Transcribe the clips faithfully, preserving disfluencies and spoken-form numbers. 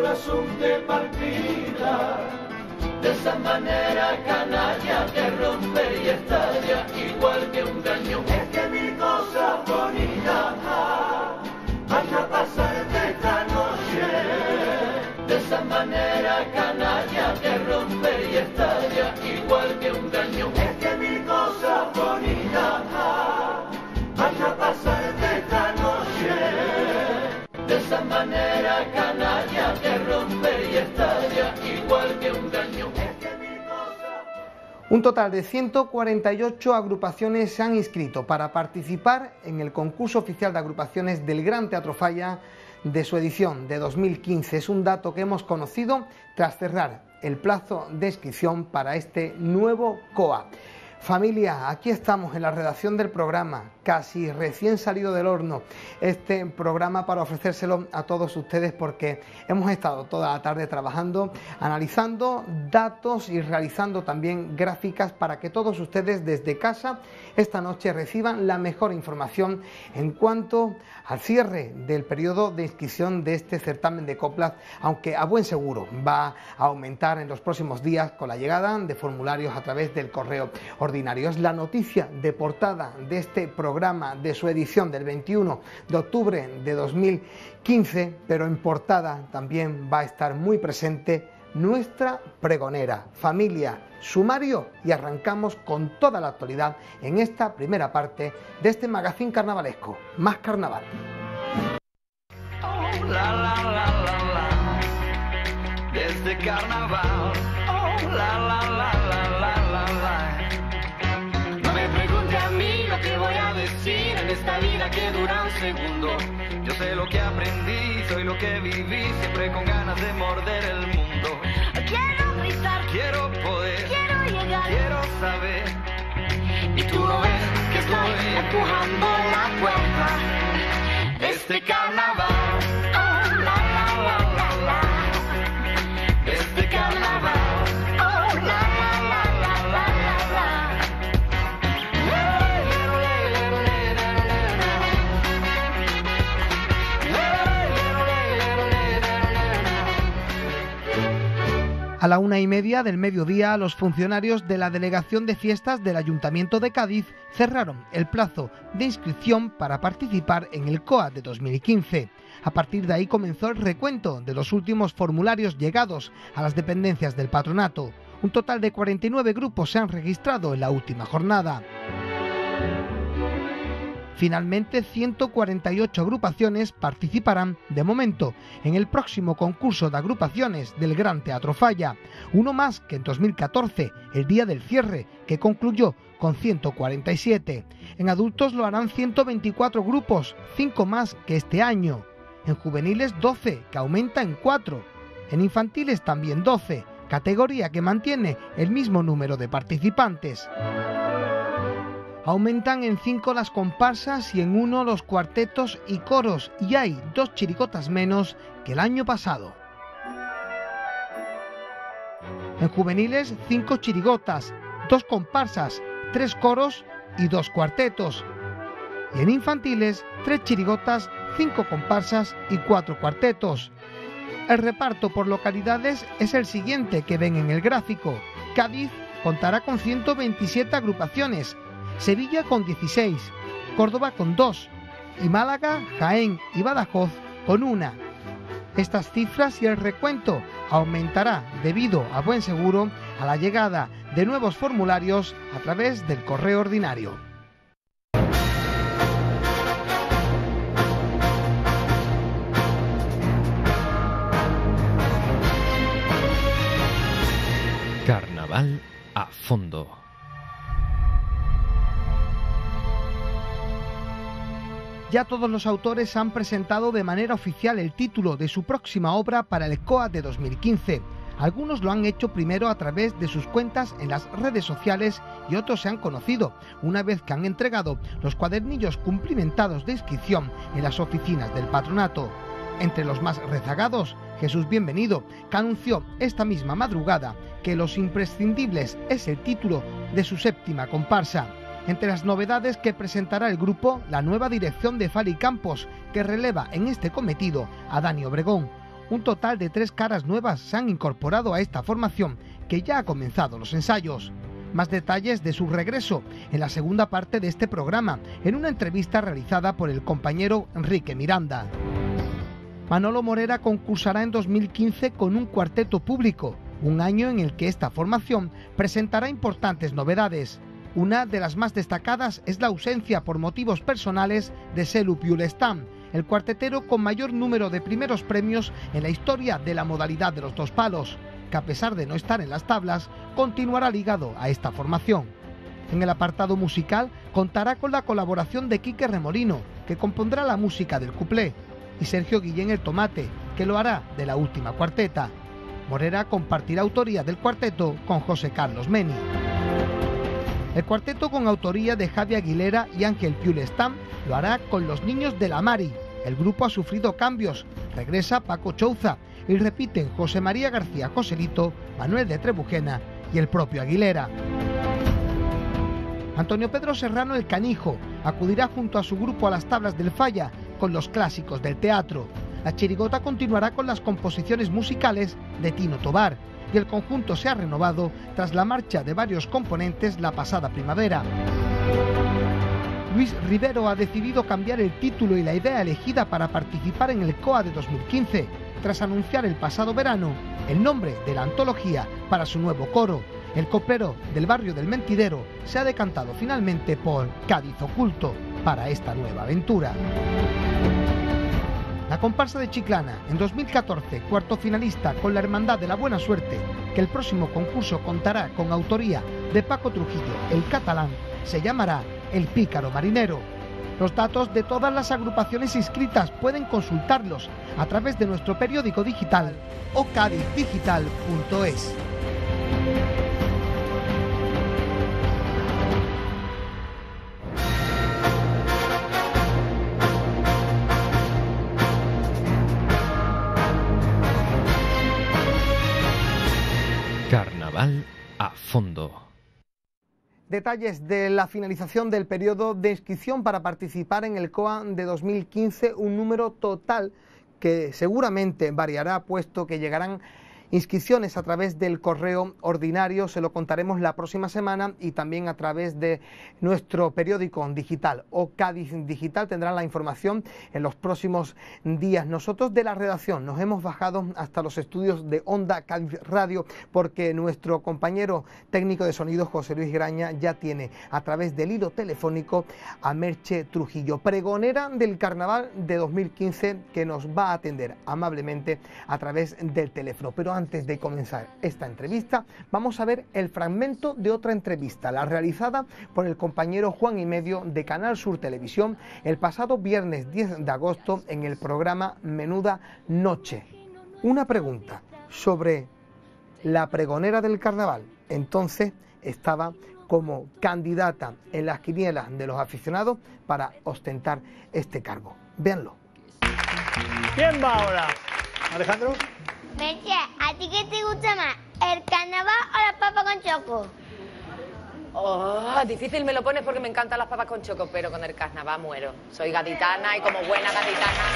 corazón te palpita, de esa manera canalla te rompe y estalla igual que un cañón. Es que mil cosas bonitas van a pasarte esta noche, de esa manera canalla te rompe y estalla igual que un cañón. Es que mil cosas bonitas van a pasarte esta noche, de esa manera canalla te rompe y estalla igual que un cañón. Un total de ciento cuarenta y ocho agrupaciones se han inscrito para participar en el concurso oficial de agrupaciones del Gran Teatro Falla de su edición de dos mil quince. Es un dato que hemos conocido tras cerrar el plazo de inscripción para este nuevo C O A. Familia, aquí estamos en la redacción del programa, casi recién salido del horno, este programa para ofrecérselo a todos ustedes porque hemos estado toda la tarde trabajando, analizando datos y realizando también gráficas para que todos ustedes desde casa esta noche reciban la mejor información en cuanto al cierre del periodo de inscripción de este certamen de coplas, aunque a buen seguro va a aumentar en los próximos días con la llegada de formularios a través del correo ordinario. Es la noticia de portada de este programa, de su edición del veintiuno de octubre de dos mil quince, pero en portada también va a estar muy presente nuestra pregonera. Familia, sumario y arrancamos con toda la actualidad en esta primera parte de este magazín carnavalesco, Más Carnaval. Oh, la, la, la, la, la. Desde carnaval, oh, la, la, la, la, la, la, la. No me pregunte a mí lo que voy a decir en esta vida que dura un segundo. Yo sé lo que aprendí, soy lo que viví, siempre con ganas de morder el mundo. Quiero gritar, quiero poder, quiero llegar, quiero saber. Y tú no ves que estoy empujando la puerta de este carnaval. Oh, la, la, la, la, la. De este carnaval. Oh, la, la, la, la, la, la, la. A la una y media del mediodía, los funcionarios de la Delegación de Fiestas del Ayuntamiento de Cádiz cerraron el plazo de inscripción para participar en el C O A de dos mil quince. A partir de ahí comenzó el recuento de los últimos formularios llegados a las dependencias del patronato. Un total de cuarenta y nueve grupos se han registrado en la última jornada. Finalmente, ciento cuarenta y ocho agrupaciones participarán, de momento, en el próximo concurso de agrupaciones del Gran Teatro Falla, uno más que en dos mil catorce, el día del cierre, que concluyó con ciento cuarenta y siete. En adultos lo harán ciento veinticuatro grupos, cinco más que este año. En juveniles doce, que aumenta en cuatro. En infantiles también doce, categoría que mantiene el mismo número de participantes. Aumentan en cinco las comparsas y en uno los cuartetos y coros, y hay dos chirigotas menos que el año pasado. En juveniles, cinco chirigotas, dos comparsas, tres coros y dos cuartetos. Y en infantiles, tres chirigotas, cinco comparsas y cuatro cuartetos. El reparto por localidades es el siguiente que ven en el gráfico. Cádiz contará con ciento veintisiete agrupaciones, Sevilla con dieciséis, Córdoba con dos y Málaga, Jaén y Badajoz con una. Estas cifras y el recuento aumentará debido a buen seguro a la llegada de nuevos formularios a través del correo ordinario. Carnaval a fondo. Ya todos los autores han presentado de manera oficial el título de su próxima obra para el C O A de dos mil quince. Algunos lo han hecho primero a través de sus cuentas en las redes sociales y otros se han conocido una vez que han entregado los cuadernillos cumplimentados de inscripción en las oficinas del patronato. Entre los más rezagados, Jesús Bienvenido, que anunció esta misma madrugada que Los Imprescindibles es el título de su séptima comparsa. Entre las novedades que presentará el grupo, la nueva dirección de Fali Campos, que releva en este cometido a Dani Obregón. Un total de tres caras nuevas se han incorporado a esta formación, que ya ha comenzado los ensayos. Más detalles de su regreso en la segunda parte de este programa, en una entrevista realizada por el compañero Enrique Miranda. Manolo Morera concursará en dos mil quince con un cuarteto público, un año en el que esta formación presentará importantes novedades. Una de las más destacadas es la ausencia por motivos personales de Selu Piulestan, el cuartetero con mayor número de primeros premios en la historia de la modalidad de los dos palos, que a pesar de no estar en las tablas, continuará ligado a esta formación. En el apartado musical contará con la colaboración de Quique Remolino, que compondrá la música del cuplé, y Sergio Guillén el Tomate, que lo hará de la última cuarteta. Morera compartirá autoría del cuarteto con José Carlos Meni. El cuarteto, con autoría de Javi Aguilera y Ángel Piulestan, lo hará con los Niños de la Mari. El grupo ha sufrido cambios. Regresa Paco Chouza y repiten José María García Joselito, Manuel de Trebujena y el propio Aguilera. Antonio Pedro Serrano el Canijo acudirá junto a su grupo a las tablas del Falla con los clásicos del teatro. La chirigota continuará con las composiciones musicales de Tino Tobar, y el conjunto se ha renovado tras la marcha de varios componentes la pasada primavera. Luis Rivero ha decidido cambiar el título y la idea elegida para participar en el C O A de dos mil quince, tras anunciar el pasado verano el nombre de la antología para su nuevo coro. El copero del barrio del Mentidero se ha decantado finalmente por Cádiz Oculto para esta nueva aventura. La comparsa de Chiclana, en dos mil catorce, cuarto finalista con la Hermandad de la Buena Suerte, que el próximo concurso contará con autoría de Paco Trujillo, el catalán, se llamará El Pícaro Marinero. Los datos de todas las agrupaciones inscritas pueden consultarlos a través de nuestro periódico digital o cádiz digital punto es. Carnaval a fondo. Detalles de la finalización del periodo de inscripción para participar en el C O A de dos mil quince, un número total que seguramente variará, puesto que llegarán inscripciones a través del correo ordinario. Se lo contaremos la próxima semana, y también a través de nuestro periódico digital o Cádiz Digital tendrán la información en los próximos días. Nosotros de la redacción nos hemos bajado hasta los estudios de Onda Cádiz Radio, porque nuestro compañero técnico de sonido José Luis Graña ya tiene a través del hilo telefónico a Merche Trujillo, pregonera del Carnaval de dos mil quince, que nos va a atender amablemente a través del teléfono. Pero antes de comenzar esta entrevista, vamos a ver el fragmento de otra entrevista, la realizada por el compañero Juan y Medio de Canal Sur Televisión el pasado viernes diez de agosto en el programa Menuda Noche. Una pregunta sobre la pregonera del carnaval. Entonces estaba como candidata en las quinielas de los aficionados para ostentar este cargo. Véanlo. ¿Quién va ahora? ¿Alejandro? Merche, ¿a ti qué te gusta más? ¿El carnaval o las papas con choco? Oh, difícil me lo pones porque me encantan las papas con choco, pero con el carnaval muero. Soy gaditana y como buena gaditana...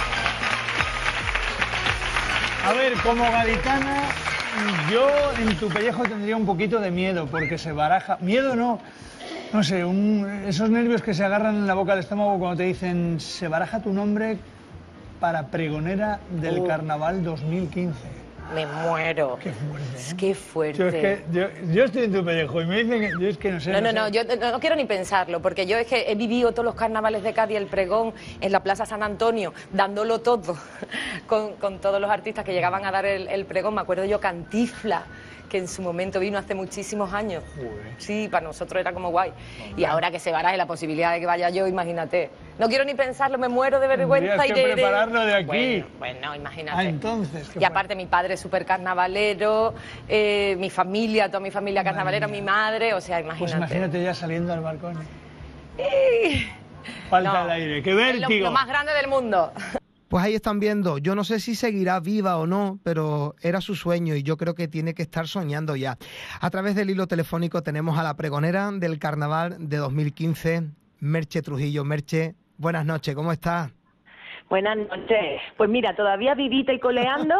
A ver, como gaditana, yo en tu pellejo tendría un poquito de miedo, porque se baraja... Miedo no, no sé, un... esos nervios que se agarran en la boca del estómago cuando te dicen se baraja tu nombre para pregonera del uh. Carnaval dos mil quince. Me muero. Qué fuerte. Es que fuerte. Yo, es que, yo, yo estoy en tu pellejo y me dicen que yo es que no sé. No, no, no, no, sé. yo no, no quiero ni pensarlo, porque yo es que he vivido todos los carnavales de Cádiz, el pregón, en la Plaza San Antonio, dándolo todo, con, con todos los artistas que llegaban a dar el, el pregón. Me acuerdo yo Cantifla, que en su momento vino hace muchísimos años. Uy. Sí, para nosotros era como guay. Y ahora que se baraje la posibilidad de que vaya yo, imagínate. No quiero ni pensarlo, me muero de vergüenza. Tendrías que y de, prepararlo de aquí. Bueno, bueno imagínate. Ah, entonces. Y aparte mi padre es súper carnavalero, eh, mi familia, toda mi familia carnavalera, mi madre, o sea, imagínate. Pues imagínate ya saliendo al balcón. Eh... Falta no, el aire, qué vértigo. Lo, lo más grande del mundo. Pues ahí están viendo, yo no sé si seguirá viva o no, pero era su sueño y yo creo que tiene que estar soñando ya. A través del hilo telefónico tenemos a la pregonera del Carnaval de dos mil quince, Merche Trujillo. Merche, buenas noches, ¿cómo estás? Buenas noches. Pues mira, todavía vivita y coleando,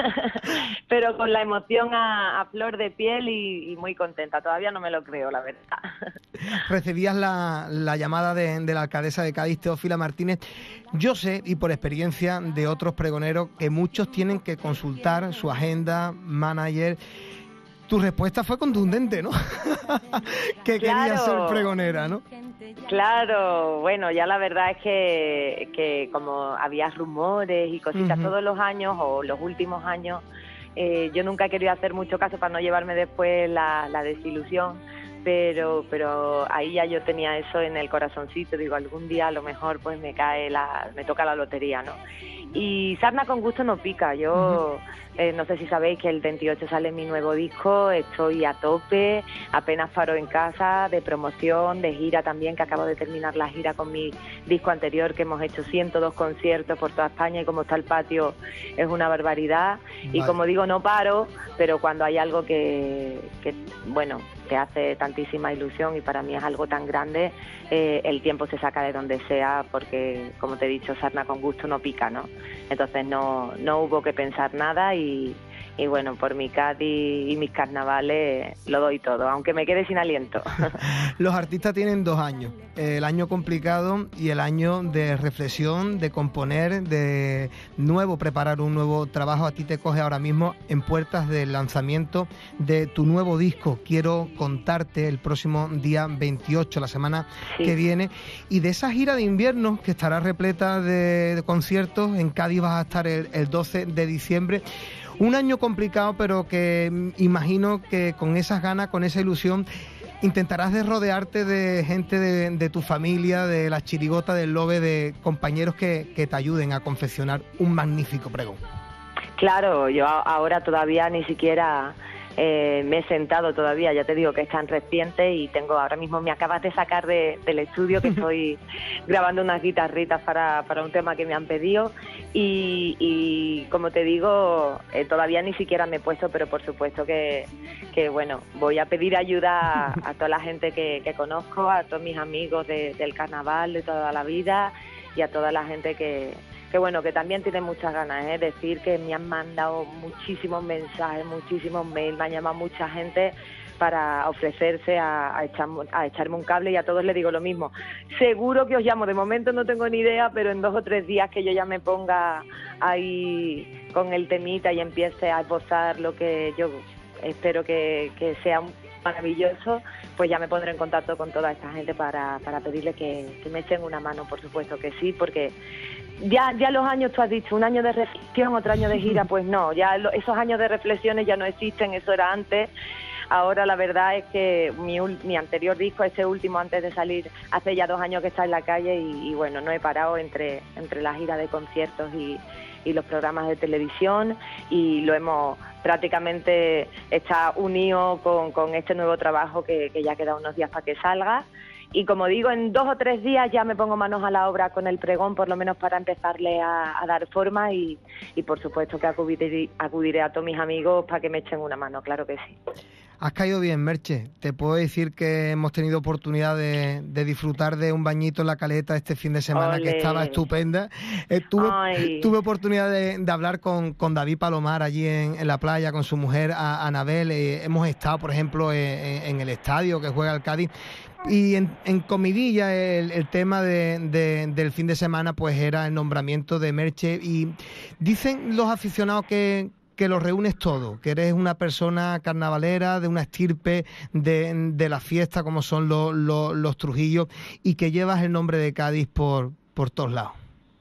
pero con la emoción a, a flor de piel y, y muy contenta. Todavía no me lo creo, la verdad. Recibías la, la llamada de, de la alcaldesa de Cádiz, Teófila Martínez. Yo sé, y por experiencia de otros pregoneros, que muchos tienen que consultar su agenda, manager. Tu respuesta fue contundente, ¿no? Que Claro. querías ser pregonera, ¿no? Claro, bueno, ya la verdad es que, que como había rumores y cositas Ujú. todos los años o los últimos años, eh, yo nunca he querido hacer mucho caso para no llevarme después la, la desilusión, pero pero ahí ya yo tenía eso en el corazoncito, digo, algún día a lo mejor pues me cae la, me toca la lotería, ¿no? Y sarna con gusto no pica. Yo eh, no sé si sabéis que el veintiocho sale mi nuevo disco, estoy a tope, apenas paro en casa, de promoción, de gira también, que acabo de terminar la gira con mi disco anterior, que hemos hecho ciento dos conciertos por toda España, y como está el patio es una barbaridad. Y Vale. como digo, no paro, pero cuando hay algo que, que bueno, te hace tantísima ilusión y para mí es algo tan grande, eh, el tiempo se saca de donde sea, porque como te he dicho, sarna con gusto no pica, ¿no? Entonces no, no hubo que pensar nada y, y bueno, por mi Cádiz y mis carnavales lo doy todo, aunque me quede sin aliento. Los artistas tienen dos años, el año complicado y el año de reflexión, de componer, de nuevo preparar un nuevo trabajo. A ti te coge ahora mismo en puertas del lanzamiento de tu nuevo disco. Quiero contarte el próximo día veintiocho, la semana Sí. que viene, y de esa gira de invierno que estará repleta de, de conciertos. En Cádiz vas a estar el, el doce de diciembre. Un año complicado, pero que mm, imagino que con esas ganas, con esa ilusión, intentarás de rodearte de gente de, de tu familia, de la chirigota, del Lobe, de compañeros que, que te ayuden a confeccionar un magnífico pregón. Claro, yo a- ahora todavía ni siquiera eh, me he sentado todavía, ya te digo que es tan reciente y tengo ahora mismo, me acabas de sacar de, del estudio que estoy grabando unas guitarritas para, para un tema que me han pedido y, y como te digo, eh, todavía ni siquiera me he puesto, pero por supuesto que, que bueno, voy a pedir ayuda a, a toda la gente que, que conozco, a todos mis amigos de- del carnaval de toda la vida y a toda la gente que que bueno, que también tiene muchas ganas, ¿eh? Decir que me han mandado muchísimos mensajes, muchísimos mails, me ha llamado mucha gente para ofrecerse a, a, echar, a echarme un cable y a todos les digo lo mismo. Seguro que os llamo, de momento no tengo ni idea, pero en dos o tres días que yo ya me ponga ahí con el temita y empiece a esbozar lo que yo espero que, que sea un maravilloso, pues ya me pondré en contacto con toda esta gente para, para pedirle que, que me echen una mano, por supuesto que sí, porque ya ya los años, tú has dicho, un año de reflexión, otro año de gira, pues no, ya lo, esos años de reflexiones ya no existen, eso era antes. Ahora la verdad es que mi, ul- mi anterior disco, ese último antes de salir, hace ya dos años que está en la calle y, y bueno, no he parado entre, entre la gira de conciertos y, y los programas de televisión y lo hemos prácticamente está unido con, con este nuevo trabajo que, que ya queda unos días para que salga. Y como digo, en dos o tres días ya me pongo manos a la obra con el pregón, por lo menos para empezarle a, a dar forma y, y por supuesto que acudiré, acudiré a todos mis amigos para que me echen una mano, claro que sí. Has caído bien, Merche. Te puedo decir que hemos tenido oportunidad de, de disfrutar de un bañito en la Caleta este fin de semana. Ole. Que estaba estupenda. Eh, tuve, Ay. tuve oportunidad de, de hablar con, con David Palomar allí en, en la playa, con su mujer a- Anabel. Eh, hemos estado, por ejemplo, eh, en el estadio que juega el Cádiz. Y en, en comidilla el, el tema de, de- del fin de semana pues era el nombramiento de Merche. Y dicen los aficionados que... que lo reúnes todo, que eres una persona carnavalera, de una estirpe de, de la fiesta como son los, los, los Trujillos y que llevas el nombre de Cádiz por, por todos lados.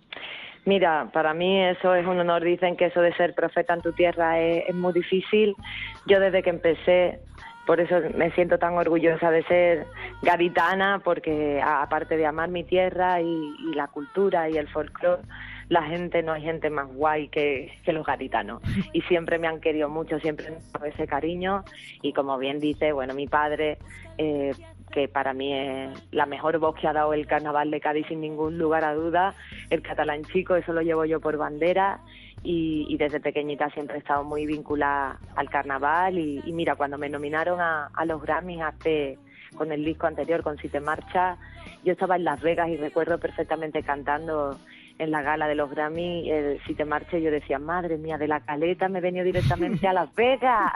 Mira, para mí eso es un honor. Dicen que eso de ser profeta en tu tierra es, es muy difícil. Yo desde que empecé, por eso me siento tan orgullosa de ser gaditana, porque a- aparte de amar mi tierra y, y la cultura y el folclore, la gente, no hay gente más guay que, que los gaditanos. Y siempre me han querido mucho, siempre me han dado ese cariño. Y como bien dice, bueno, mi padre, eh, que para mí es la mejor voz que ha dado el carnaval de Cádiz sin ningún lugar a duda, el catalán chico, eso lo llevo yo por bandera. Y, y desde pequeñita siempre he estado muy vinculada al carnaval. Y, y mira, cuando me nominaron a, a los Grammys hace, con el disco anterior, con Si te marchas, yo estaba en Las Vegas y recuerdo perfectamente cantando en la gala de los Grammy, el Si te marches, yo decía, madre mía, de La Caleta me he venido directamente a Las Vegas.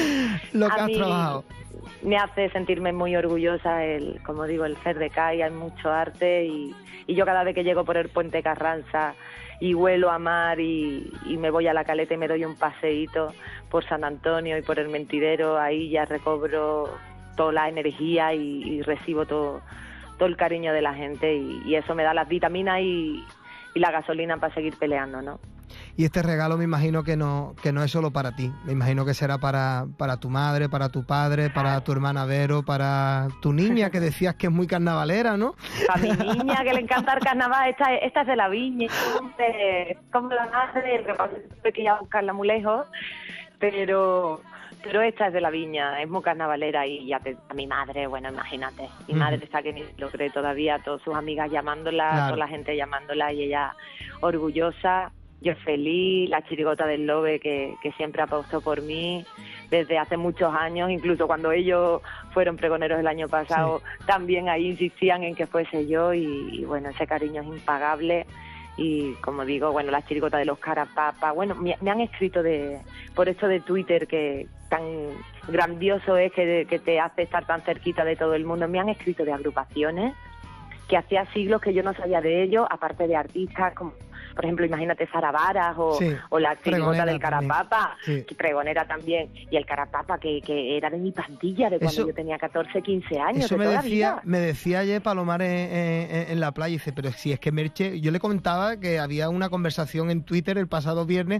Lo que A has mí trabajado. Me hace sentirme muy orgullosa, el, como digo, el ser de Cádiz, hay mucho arte y, y yo cada vez que llego por el Puente Carranza y huelo a mar y, y me voy a La Caleta y me doy un paseíto por San Antonio y por el Mentidero, ahí ya recobro toda la energía y, y recibo todo, todo el cariño de la gente y, y eso me da las vitaminas y, y la gasolina para seguir peleando, ¿no? Y este regalo me imagino que no que no es solo para ti, me imagino que será para, para tu madre, para tu padre, para tu hermana Vero, para tu niña que decías que es muy carnavalera, ¿no? A mi niña que le encanta el carnaval, esta, esta es de La Viña, es como la madre, que pasa es que tuve que ir a buscarla muy lejos, pero... Pero esta es de La Viña, es muy carnavalera y ya te, a mi madre, bueno, imagínate, mi Uh-huh. madre está que ni lo cree todavía, todas sus amigas llamándola, Claro. toda la gente llamándola y ella orgullosa, yo feliz, la chirigota del Lobe que, que siempre apostó por mí desde hace muchos años, incluso cuando ellos fueron pregoneros el año pasado, sí. También ahí insistían en que fuese yo y, y bueno, ese cariño es impagable. Y como digo, bueno, la chirigota de los Carapapa, bueno, me, me han escrito de por esto de Twitter que tan grandioso es que, que te hace estar tan cerquita de todo el mundo, me han escrito de agrupaciones que hacía siglos que yo no sabía de ellos, aparte de artistas como, por ejemplo, imagínate Sara Varas o, sí, o la chirigota del también. Carapapa, Sí. que pregonera también, y el Carapapa que, que era de mi pandilla de cuando Eso- yo tenía catorce, quince años, Eso de me toda la decía, vida. me decía ayer Palomar en, en- en la playa, dice, pero si es que Merche, yo le comentaba que había una conversación en Twitter el pasado viernes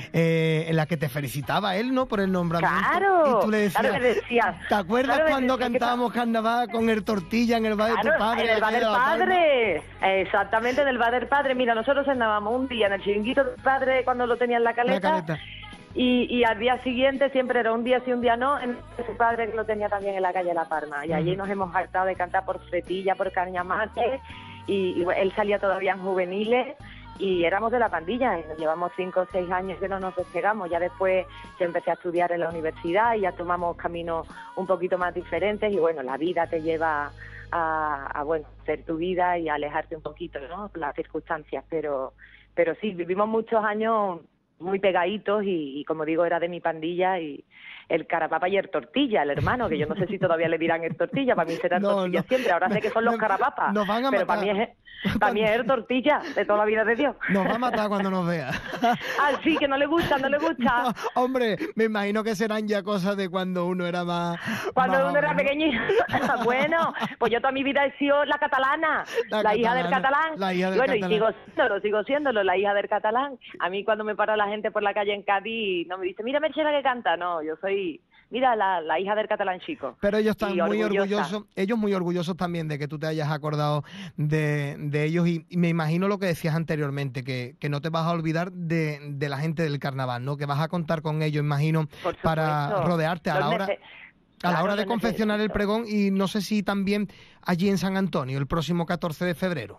eh, en la que te felicitaba él, ¿no? Por el nombramiento. Claro, Y tú le decías, claro que decías, ¿te acuerdas claro que cuando decías que cantábamos carnaval con el Tortilla en el bar de tu Claro, padre? en el bar allá del de La Palma? padre. Exactamente, en el bar del padre. Mira, nosotros andábamos un día en el chiringuito del padre cuando lo tenía en la caleta. La caleta. Y, y al día siguiente siempre era un día sí, un día no, en su padre que lo tenía también en la calle La Palma. Y allí nos hemos hartado de cantar por Fretilla, por Cañamate. Y, y él salía todavía en juveniles. Y éramos de la pandilla, y nos llevamos cinco o seis años que no nos despegamos. Ya después yo empecé a estudiar en la universidad y ya tomamos caminos un poquito más diferentes. Y bueno, la vida te lleva a, a bueno, hacer tu vida y a alejarte un poquito, ¿no? Las circunstancias. Pero, pero sí, vivimos muchos años muy pegaditos y, y como digo, era de mi pandilla y el Carapapa y el Tortilla, el hermano, que yo no sé si todavía le dirán el Tortilla, para mí será el No, Tortilla no. siempre, ahora sé que son los Nos- Carapapas, nos van a pero matar. para mí es, para mí es el Tortilla de toda la vida de Dios. Nos va a matar cuando nos vea. Ah, sí, que no le gusta, no le gusta. No, hombre, me imagino que serán ya cosas de cuando uno era más... Cuando más uno era hombre, ¿no? pequeñito. Bueno, pues yo toda mi vida he sido la catalana, La la, hija del catalana, catalán. la hija del Y bueno, catalán. y sigo siéndolo, sigo siéndolo, la hija del catalán. A mí cuando me para la gente por la calle en Cádiz, no me dice, mira Merche la que canta. No, yo soy, mira, la, la hija del catalán chico. Pero ellos están Y muy orgullosa. orgullosos, ellos muy orgullosos también de que tú te hayas acordado de, de ellos y, y me imagino lo que decías anteriormente, que, que no te vas a olvidar de, de la gente del carnaval, ¿no? Que vas a contar con ellos, imagino, Por para supuesto. rodearte a Los la hora... nece- A la Claro, hora de los confeccionar el necesito. pregón y no sé si también allí en San Antonio, el próximo catorce de febrero.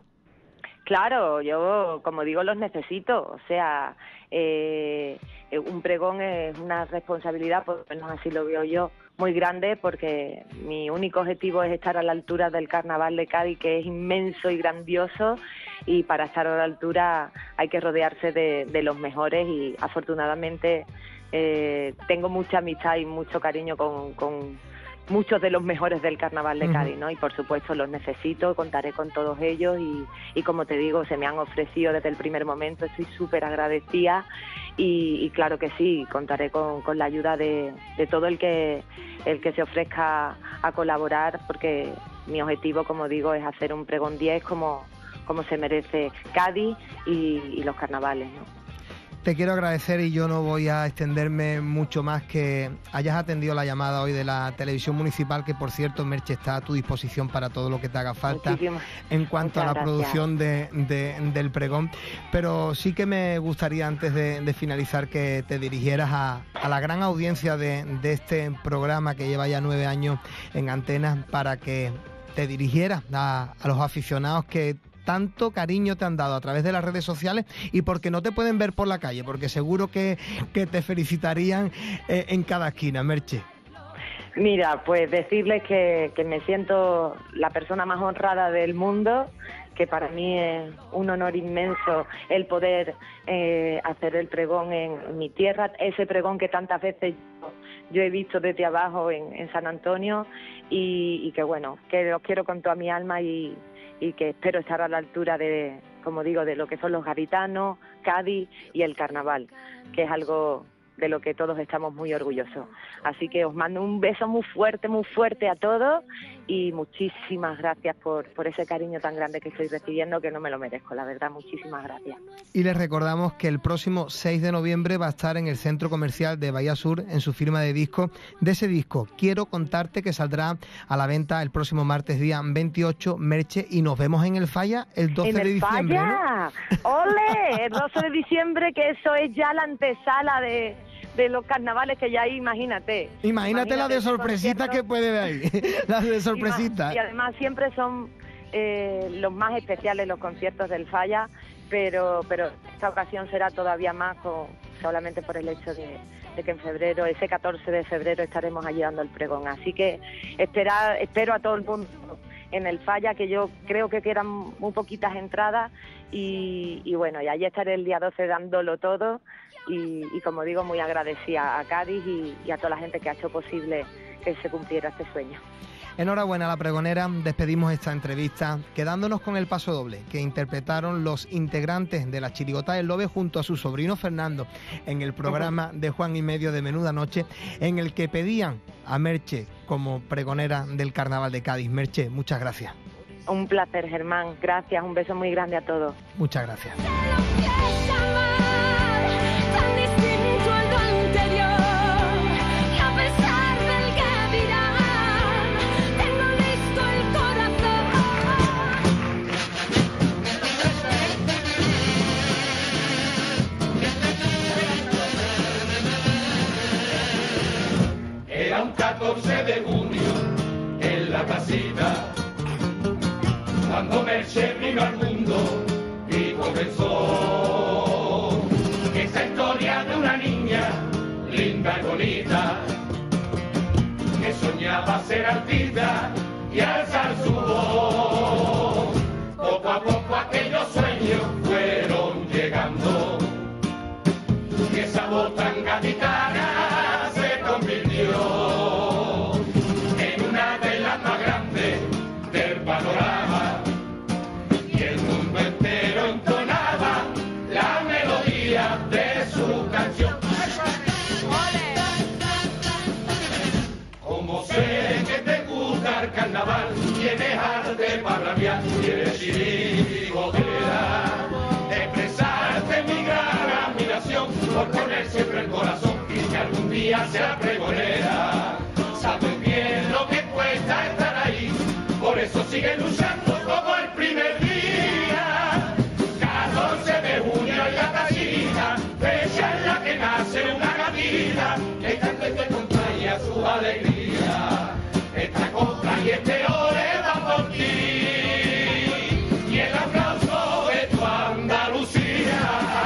Claro, yo, como digo, los necesito. O sea, eh, eh, un pregón es una responsabilidad, por lo menos así lo veo yo, muy grande, porque mi único objetivo es estar a la altura del Carnaval de Cádiz, que es inmenso y grandioso, y para estar a la altura hay que rodearse de, de los mejores y afortunadamente eh, tengo mucha amistad y mucho cariño con... con muchos de los mejores del Carnaval de Ujú. Cádiz, ¿no? Y por supuesto los necesito, contaré con todos ellos y, y como te digo, se me han ofrecido desde el primer momento, estoy súper agradecida y, y claro que sí, contaré con, con la ayuda de, de todo el que, el que se ofrezca a colaborar, porque mi objetivo, como digo, es hacer un pregón diez como, como se merece Cádiz y, y los carnavales, ¿no? Te quiero agradecer y yo no voy a extenderme mucho más, que hayas atendido la llamada hoy de la televisión municipal, que por cierto, Merche, está a tu disposición para todo lo que te haga falta Muchísimas- en cuanto a la muchas gracias. producción de, de- del pregón. Pero sí que me gustaría, antes de, de finalizar, que te dirigieras a, a la gran audiencia de, de este programa que lleva ya nueve años en antenas, para que te dirigieras a, a los aficionados que tanto cariño te han dado a través de las redes sociales y porque no te pueden ver por la calle, porque seguro que, que te felicitarían eh, en cada esquina, Merche. Mira, pues decirles que, que me siento la persona más honrada del mundo que para mí es un honor inmenso el poder eh, hacer el pregón en, en mi tierra, ese pregón que tantas veces yo, yo he visto desde abajo en, en San Antonio, y, y que bueno, que los quiero con toda mi alma y, y que espero estar a la altura de, como digo, de lo que son los gaditanos, Cádiz y el carnaval, que es algo de lo que todos estamos muy orgullosos. Así que os mando un beso muy fuerte, muy fuerte a todos, y muchísimas gracias por, por ese cariño tan grande que estoy recibiendo, que no me lo merezco, la verdad, muchísimas gracias. Y les recordamos que el próximo seis de noviembre va a estar en el Centro Comercial de Bahía Sur en su firma de disco. De ese disco, Quiero Contarte, que saldrá a la venta el próximo martes día veintiocho, Merche, y nos vemos en el Falla el doce de diciembre. ¡Falla! ¿No? ¡Ole! El doce de diciembre, que eso es ya la antesala de... de los carnavales, que ya ahí, imagínate. Imagínate, imagínate la de sorpresita que puede ver ahí. Las de sorpresita. Y, y además siempre son eh, los más especiales los conciertos del Falla, pero pero esta ocasión será todavía más, con, solamente por el hecho de, de que en febrero, ese catorce de febrero, estaremos allí dando el pregón. Así que espera, espero a todo el mundo en el Falla, que yo creo que quedan muy poquitas entradas, y, y bueno, y allí estaré el día doce dándolo todo. Y, y como digo, muy agradecida a Cádiz y, y a toda la gente que ha hecho posible que se cumpliera este sueño. Enhorabuena a la pregonera. Despedimos esta entrevista quedándonos con el paso doble que interpretaron los integrantes de la Chirigota del Lobe junto a su sobrino Fernando en el programa de Juan y Medio de Menuda Noche, en el que pedían a Merche como pregonera del Carnaval de Cádiz. Merche, muchas gracias. Un placer, Germán. Gracias. Un beso muy grande a todos. Muchas gracias. Era un catorce de junio en la casita, cuando Merche vino al mundo y comenzó esa historia de una niña linda y bonita, que soñaba ser artista y alzar su voz. Poco a poco aquellos sueños fueron llegando, y esa voz tan gaditana se convirtió en una de las más grandes del panorama, y el mundo entero entonaba la melodía de su canción. Como sé que te gusta el carnaval, tienes arte para rabiar, tienes chirigotera, expresarte mi gran admiración por poner siempre el corazón y que algún día sea pregonera. Sabes bien lo que cuesta estar ahí, por eso sigue luchando como el primer día. catorce de junio en la casita, fecha en la que nace una gatita, que canta y te acompaña su alegría. Esta copa y este ore van por ti, y el aplauso de tu Andalucía.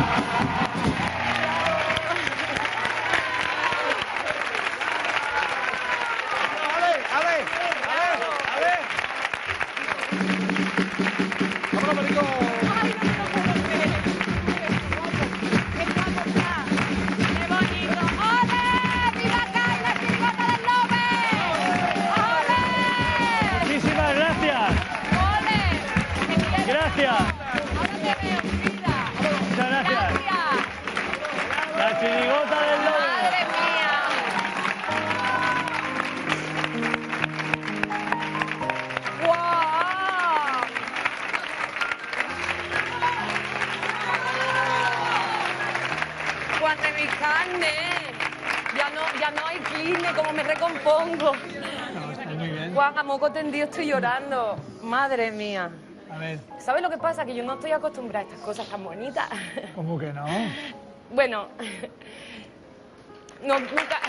Muchísimas gracias. Gracias. Muchas gracias. La Chirigota del Lobe. ¡Madre mía! ¡Guau! ¡Juan de mi carne! Ya no, ya no hay cline, ¿cómo me recompongo? No, está muy bien. Juan, a moco tendido estoy llorando. Madre mía. A ver, ¿Sabes lo que pasa? Que yo no estoy acostumbrada a estas cosas tan bonitas. ¿cómo que no? Bueno, no, nunca...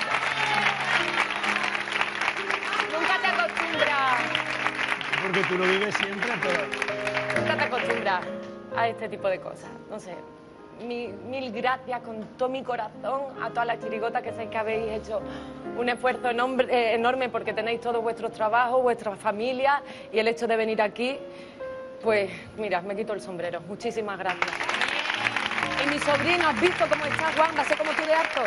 Nunca te acostumbras, Porque tú lo vives siempre, pero... nunca te acostumbras a este tipo de cosas. No sé, mil, mil gracias con todo mi corazón a todas las chirigotas que sé que habéis hecho un esfuerzo enorme, eh, enorme porque tenéis todos vuestros trabajos, vuestras familias, y el hecho de venir aquí, Pues mira, me quito el sombrero. Muchísimas gracias. Y mi sobrino, ¿has visto cómo está, Juan? Va a ser como tú de harto.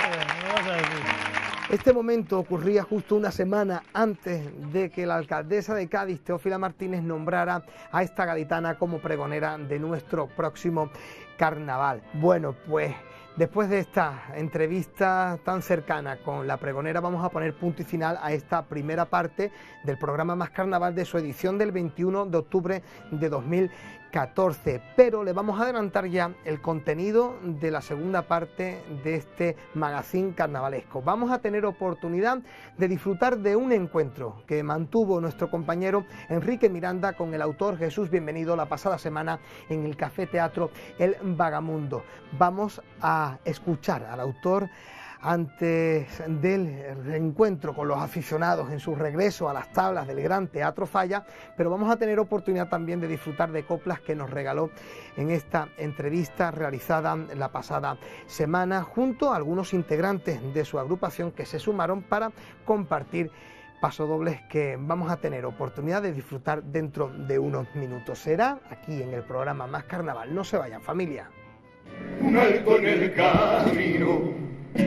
Este momento ocurría justo una semana antes de que la alcaldesa de Cádiz, Teófila Martínez, nombrara a esta gaditana como pregonera de nuestro próximo carnaval. Bueno, pues después de esta entrevista tan cercana con la pregonera, vamos a poner punto y final a esta primera parte del programa Más Carnaval de su edición del veintiuno de octubre de dos mil catorce, pero le vamos a adelantar ya el contenido de la segunda parte de este magazín carnavalesco. Vamos a tener oportunidad de disfrutar de un encuentro que mantuvo nuestro compañero Enrique Miranda con el autor Jesús Bienvenido la pasada semana en el Café Teatro El Vagamundo. Vamos a escuchar al autor antes del reencuentro con los aficionados en su regreso a las tablas del Gran Teatro Falla, pero vamos a tener oportunidad también de disfrutar de coplas que nos regaló en esta entrevista realizada la pasada semana junto a algunos integrantes de su agrupación que se sumaron para compartir pasodobles que vamos a tener oportunidad de disfrutar dentro de unos minutos. Será aquí en el programa Más Carnaval. No se vayan, familia. Un alto en el camino,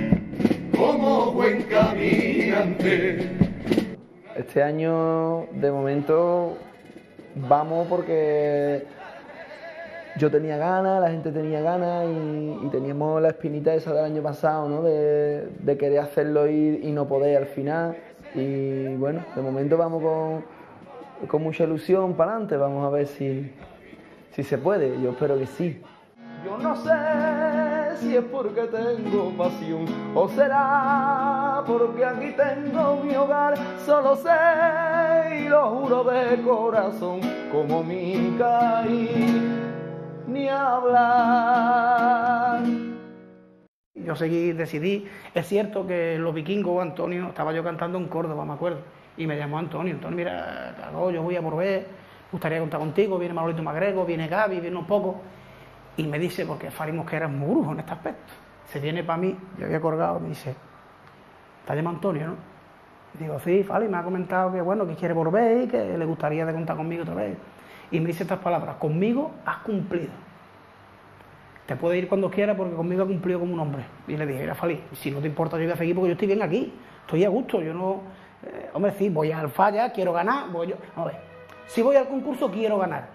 como buen caminante. Este año, de momento, vamos porque yo tenía ganas, la gente tenía ganas y, y teníamos la espinita esa del año pasado, ¿no? De, de querer hacerlo ir y no poder al final. Y bueno, de momento vamos con, con mucha ilusión para adelante, vamos a ver si, si se puede, yo espero que sí. Yo no sé si es porque tengo pasión o será porque aquí tengo mi hogar, solo sé y lo juro de corazón como mi caí ni hablar. Yo seguí, decidí, es cierto que Los Vikingos, Antonio, estaba yo cantando en Córdoba, me acuerdo, y me llamó Antonio, Antonio, mira, claro, yo voy a volver, gustaría contar contigo, viene Manolito Magrego, viene Gaby, viene un poco. Y me dice, porque Fari Mosquera es muy brujo en este aspecto, se viene para mí, yo había colgado, me dice, ¿te llama Antonio, no? Y digo, sí, Fari me ha comentado que bueno, que quiere volver y que le gustaría de contar conmigo otra vez. Y me dice estas palabras, conmigo has cumplido. Te puedes ir cuando quieras porque conmigo has cumplido como un hombre. Y le dije, mira, Fari, si no te importa yo voy a seguir porque yo estoy bien aquí, estoy a gusto, yo no... Eh, hombre, sí, voy al Falla, quiero ganar, voy yo... A ver, si voy al concurso quiero ganar.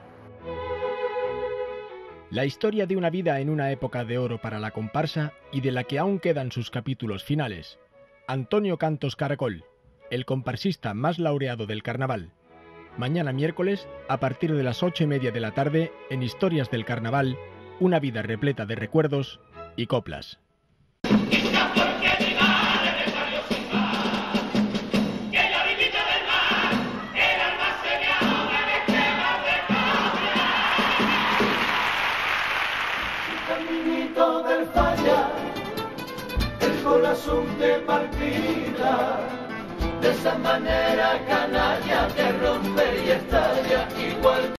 La historia de una vida en una época de oro para la comparsa y de la que aún quedan sus capítulos finales. Antonio Cantos Caracol, el comparsista más laureado del carnaval. Mañana miércoles, a partir de las ocho y media de la tarde, en Historias del Carnaval, una vida repleta de recuerdos y coplas. Del Falla, el corazón te palpita, de esa manera canalla te rompe y estalla igual.